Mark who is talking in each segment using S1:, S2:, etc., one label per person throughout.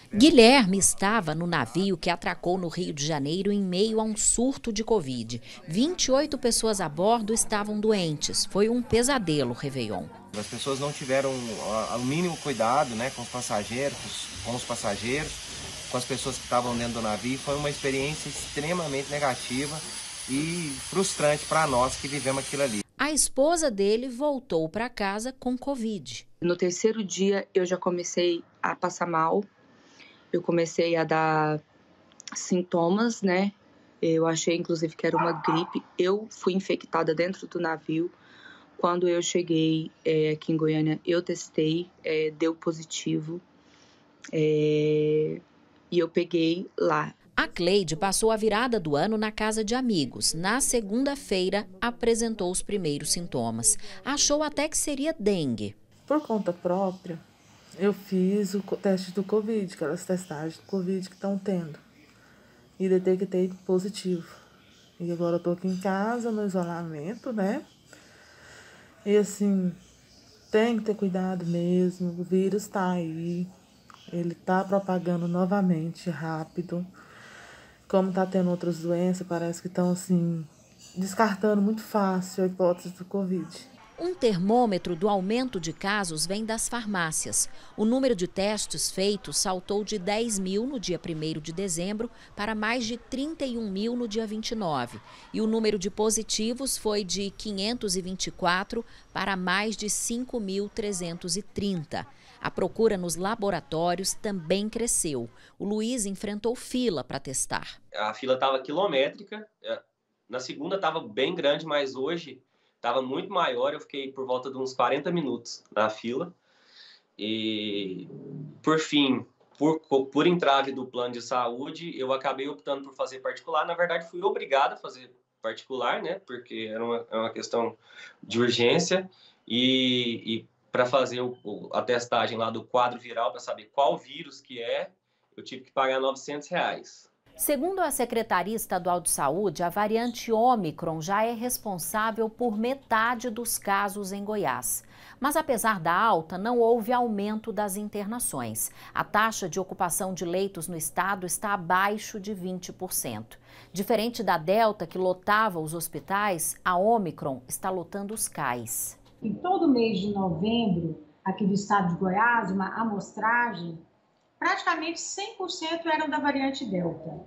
S1: Guilherme estava no navio que atracou no Rio de Janeiro em meio a um surto de Covid. 28 pessoas a bordo estavam doentes. Foi um pesadelo o Réveillon.
S2: As pessoas não tiveram o mínimo cuidado, né, com os passageiros, com as pessoas que estavam dentro do navio. Foi uma experiência extremamente negativa e frustrante para nós que vivemos aquilo ali.
S1: A esposa dele voltou para casa com Covid.
S3: No terceiro dia eu já comecei a passar mal. Eu comecei a dar sintomas, né? Eu achei, inclusive, que era uma gripe. Eu fui infectada dentro do navio. Quando eu cheguei aqui em Goiânia, eu testei, deu positivo. E eu peguei lá.
S1: A Cleide passou a virada do ano na casa de amigos. Na segunda-feira, apresentou os primeiros sintomas. Achou até que seria dengue.
S4: Por conta própria, eu fiz o teste do Covid, aquelas testagens do Covid que estão tendo. E detectei positivo. E agora eu tô aqui em casa, no isolamento, né? E assim, tem que ter cuidado mesmo. O vírus tá aí. Ele tá propagando novamente rápido. Como tá tendo outras doenças, parece que estão assim, descartando muito fácil a hipótese do Covid.
S1: Um termômetro do aumento de casos vem das farmácias. O número de testes feitos saltou de 10 mil no dia 1º de dezembro para mais de 31 mil no dia 29. E o número de positivos foi de 524 para mais de 5.330. A procura nos laboratórios também cresceu. O Luiz enfrentou fila para testar.
S5: A fila estava quilométrica. Na segunda estava bem grande, mas hoje estava muito maior. Eu fiquei por volta de uns 40 minutos na fila. E, por fim, por entrave do plano de saúde, eu acabei optando por fazer particular. Na verdade, fui obrigado a fazer particular, né? Porque era uma questão de urgência. E para fazer a testagem lá do quadro viral, para saber qual vírus que é, eu tive que pagar R$900.
S1: Segundo a Secretaria Estadual de Saúde, a variante Ômicron já é responsável por metade dos casos em Goiás. Mas apesar da alta, não houve aumento das internações. A taxa de ocupação de leitos no estado está abaixo de 20%. Diferente da Delta, que lotava os hospitais, a Ômicron está lotando os CAIs.
S6: Em todo mês de novembro, aqui do estado de Goiás, uma amostragem, praticamente 100% eram da variante Delta.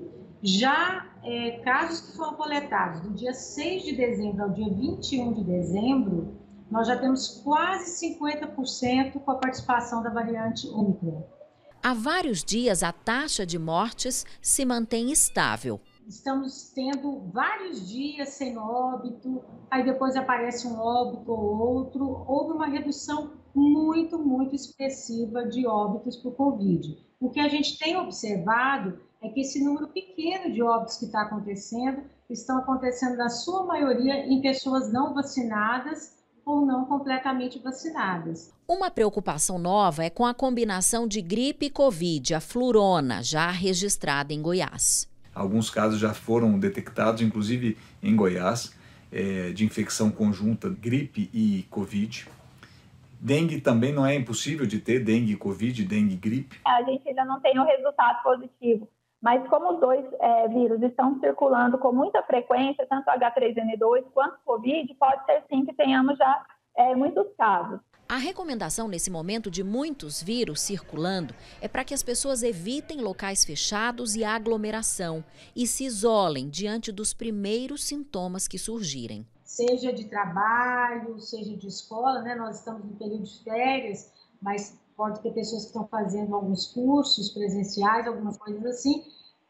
S6: Já casos que foram coletados do dia 6 de dezembro ao dia 21 de dezembro, nós já temos quase 50% com a participação da variante Ômicron.
S1: Há vários dias, a taxa de mortes se mantém estável.
S6: Estamos tendo vários dias sem óbito, aí depois aparece um óbito ou outro. Houve uma redução muito expressiva de óbitos por Covid. O que a gente tem observado é que esse número pequeno de óbitos que está acontecendo, estão acontecendo na sua maioria em pessoas não vacinadas ou não completamente vacinadas.
S1: Uma preocupação nova é com a combinação de gripe e Covid, a flurona, já registrada em Goiás.
S7: Alguns casos já foram detectados, inclusive em Goiás, de infecção conjunta, gripe e Covid. Dengue também não é impossível de ter, dengue e Covid, dengue e gripe.
S8: A gente ainda não tem um resultado positivo, mas como os dois vírus estão circulando com muita frequência, tanto H3N2 quanto Covid, pode ser sim que tenhamos já muitos casos.
S1: A recomendação nesse momento de muitos vírus circulando é para que as pessoas evitem locais fechados e aglomeração e se isolem diante dos primeiros sintomas que surgirem.
S6: Seja de trabalho, seja de escola, né? Nós estamos no período de férias, mas pode ter pessoas que estão fazendo alguns cursos presenciais, algumas coisas assim.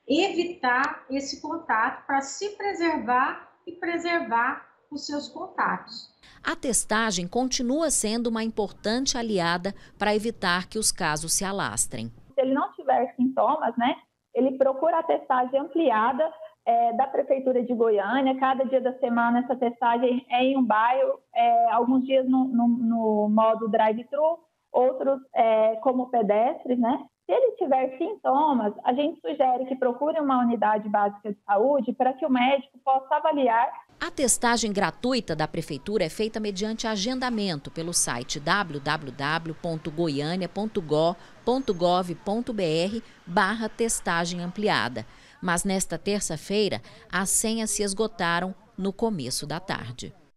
S6: Evitar esse contato para se preservar e preservar os seus contatos.
S1: A testagem continua sendo uma importante aliada para evitar que os casos se alastrem.
S8: Se ele não tiver sintomas, né, ele procura a testagem ampliada da Prefeitura de Goiânia. Cada dia da semana essa testagem é em um bairro, alguns dias no modo drive-thru, outros como pedestres, né? Se ele tiver sintomas, a gente sugere que procure uma unidade básica de saúde para que o médico possa avaliar
S1: A testagem gratuita da Prefeitura é feita mediante agendamento pelo site www.goiania.gov.br/testagem ampliada. Mas nesta terça-feira, as senhas se esgotaram no começo da tarde.